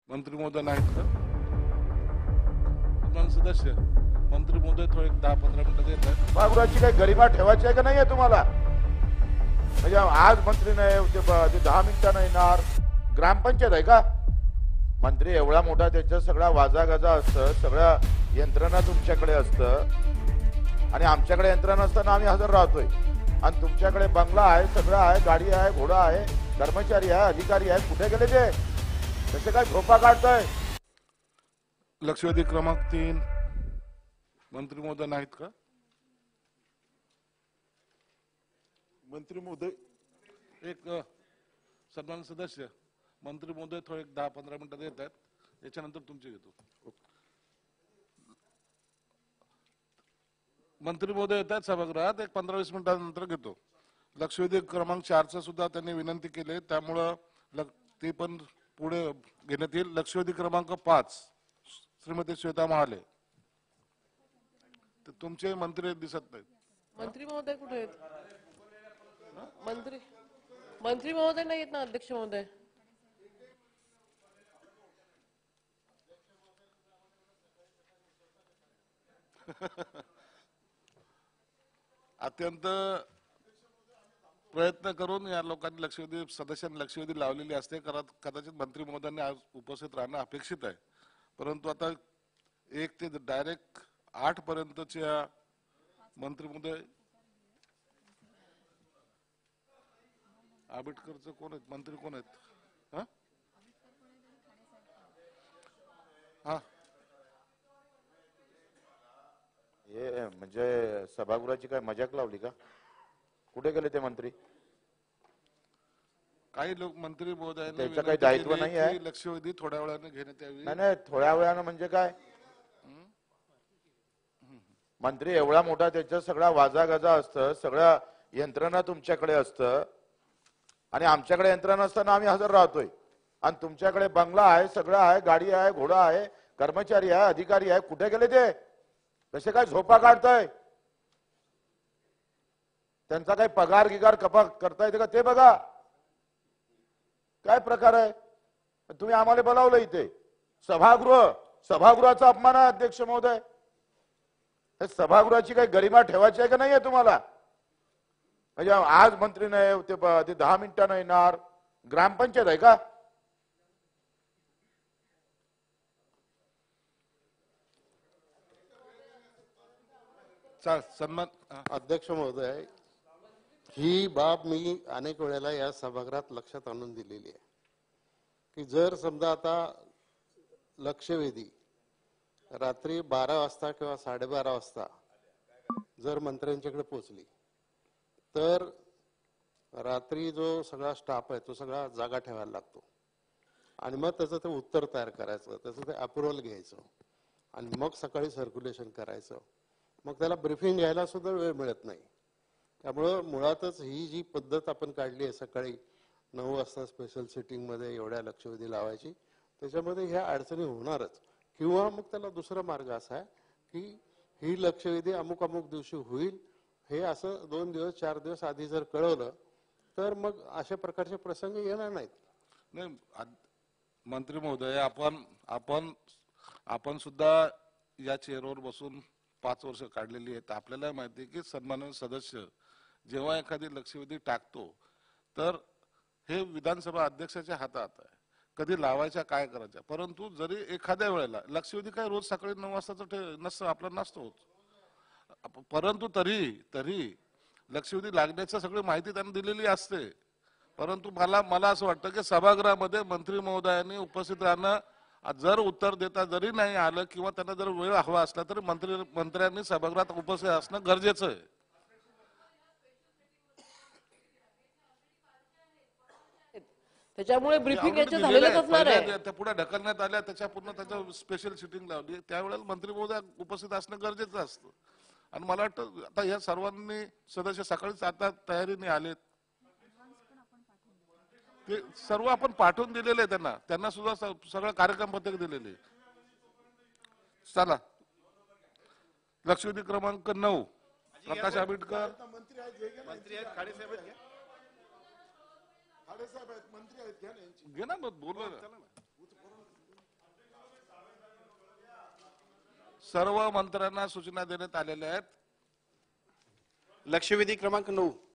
मंत्री महोदय नाहीत का? सदस्य मंत्री महोदय थोडे 10-15 मिनिटं देत आहेत. सभागृहाची काही गरिमा ठेवायची आहे का नाहीये तुम्हाला? म्हणजे आज मंत्री नाही ते 10 मिनिटांना येणार. ग्रामपंचायत आहे का? मंत्री एवढा मोठा त्याचा सगळा वाजागाजा असतं, सगळ्या यंत्रणा तुमच्याकडे असतं आणि आमच्याकडे यंत्रणा असताना आम्ही हजर राहतोय आणि तुमच्याकडे बंगला आहे, सगळं आहे, गाडी आहे, घोडा आहे, कर्मचारी आहे, अधिकारी आहे. कुठे गेले ते? कसे काय झोपा काढताय? लक्षवेधी क्रमांक 3 मंत्री महोदय नाहीत का? मंत्री महोदय एक सन्मान सदस्य मंत्री महोदय थोडे 10-15 मिनिटं देत आहेत. याच्यानंतर तुमचे घेतो. मंत्री महोदय येत आहेत सभागृहात. एक 15-20 मिनिटांनंतर घेतो. लक्षवेधी क्रमांक 4 सुद्धा त्यांनी विनंती केली, त्यामुळं ते पण पुढे घेण्यात येईल. लक्षवेधी क्रमांक 5 श्रीमती श्वेता महाले. तुमचे मंत्री दिसत नाहीत. मंत्री महोदय कुठे आहेत? मंत्री महोदय नाही आहेत ना अध्यक्ष महोदय. अत्यंत प्रयत्न करून या लोकांनी लक्षवेधी सदस्यांनी लक्षवेधी लावलेली असते. कदाचित मंत्री महोदयांनी आज उपस्थित राहणं अपेक्षित आहे, परंतु आता 1 ते डायरेक्ट 8 पर्यंतच्या मंत्री महोदय आंबेडकरचं कोण आहेत? मंत्री कोण आहेत? हा हे म्हणजे सभागृहाची काय मजाक लावली का? कुठे गेले ते मंत्री? काही लोक मंत्री महोदयांनी त्याचं काही दायित्व नाही आहे. लक्षवेधी थोड्या वेळाने घेण्यात यावी. नाही, थोड्या वेळानं म्हणजे काय? मंत्री एवढा मोठा त्याचा सगळा वाजागाजा असतं, सगळ्या यंत्रणा तुमच्याकडे असतं आणि आमच्याकडे यंत्रणा असताना आम्ही हजर राहतोय आणि तुमच्याकडे बंगला आहे, सगळं आहे, गाडी आहे, घोडा आहे, कर्मचारी आहे, अधिकारी आहे. कुठे गेले ते? कसे काय झोपा काढताय? त्यांचा काही पगार गिगार कपा करता येते का ते बघा. काय प्रकार आहे? तुम्ही आम्हाला बोलावलं इथे. सभागृहाचा अपमान आहे अध्यक्ष महोदय. हे सभागृहाची काही गरिमा ठेवायची आहे का नाहीये तुम्हाला? म्हणजे आज मंत्री नाही ते 10 मिनिटांना येणार. ग्रामपंचायत आहे का? सन्मान अध्यक्ष महोदय, ही बाब मी अनेक वेळेला या सभागृहात लक्षात आणून दिलेली आहे की जर समजा आता लक्षवेधी रात्री 12 वाजता किंवा 12:30 वाजता जर मंत्र्यांच्याकडे पोहोचली तर रात्री जो सगळा स्टाफ आहे तो सगळा जागा ठेवायला लागतो आणि मग त्याचं ते उत्तर तयार करायचं, त्याचं ते अप्रुव्हल घ्यायचं आणि मग सकाळी सर्क्युलेशन करायचं. मग त्याला ब्रीफिंग घ्यायला सुद्धा वेळ मिळत नाही. त्यामुळं मुळातच ही जी पद्धत आपण काढली आहे सकाळी 9 वाजता स्पेशल सिटिंग मध्ये एवढ्या लक्षवेधी लावायची, त्याच्यामध्ये ह्या अडचणी होणारच. किंवा मग त्याला दुसरा मार्ग असा आहे की ही लक्षवेधी अमुक अमुक दिवशी होईल हे असं 2 दिवस 4 दिवस आधी जर कळवलं तर मग अशा प्रकारचे प्रसंग येणार नाहीत. नाही मंत्री महोदय, आपण सुद्धा या चेअरवर बसून 5 वर्ष काढलेली आहेत. आपल्याला माहिती आहे की सन्माननीय सदस्य जेव्हा एखादी लक्षवेधी टाकतो तर हे विधानसभा अध्यक्षाच्या हातात आहे, कधी लावायच्या काय करायच्या. परंतु जरी एखाद्या वेळेला लक्षवेधी काय रोज सकाळी 9 वाजताच नसतं, आपला नसतो, परंतु तरी लक्षवेधी लागण्याची सगळी माहिती त्यांनी दिलेली असते. परंतु मला असं वाटतं की सभागृहामध्ये मंत्री महोदयांनी उपस्थित राहणं, जर उत्तर देता जरी नाही आलं किंवा त्यांना जर वेळ हवा असला तरी मंत्र्यांनी सभागृहात उपस्थित असणं गरजेचं आहे. त्याच्यामुळे ब्रीफिंग याचे झालेलंच असणार आहे. त्या पुढे ढकलण्यात आल्या, त्याच्या पूर्ण त्याचं स्पेशल सिटिंग लावली. त्यावेळेला मंत्री महोदय उपस्थित असणं गरजेचं असतं. आणि मला वाटतं आता या सर्वांनी सदस्य सकाळीच आता तयारीने आलेत, ते सर्व आपण पाठवून दिलेले आहे त्यांना सुद्धा सगळं कार्यक्रम पत्रक दिलेले. चला लक्षवेधी क्रमांक 9 प्रकाश आंबेडकर. मंत्री आहेत, खाडे साहेब आहेत, घे ना, बोलवा. सर्व मंत्र्यांना सूचना देण्यात आलेल्या आहेत. लक्षवेधी क्रमांक 9